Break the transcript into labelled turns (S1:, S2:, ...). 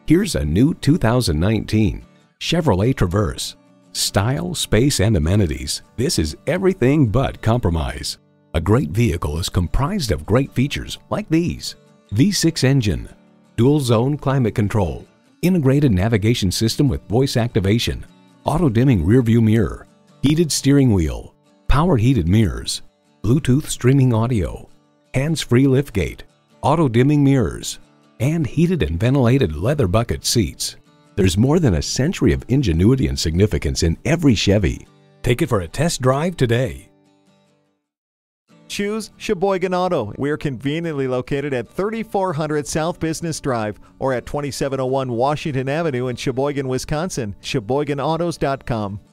S1: Here's a new 2019 Chevrolet Traverse. Style, space, and amenities. This is everything but compromise. A great vehicle is comprised of great features like these: V6 engine, dual zone climate control, integrated navigation system with voice activation, auto-dimming rearview mirror, heated steering wheel, power heated mirrors, Bluetooth streaming audio, hands-free liftgate, auto-dimming mirrors, and heated and ventilated leather bucket seats. There's more than a century of ingenuity and significance in every Chevy. Take it for a test drive today.
S2: Choose Sheboygan Auto. We're conveniently located at 3400 South Business Drive or at 2701 Washington Avenue in Sheboygan, Wisconsin. SheboyganAutos.com.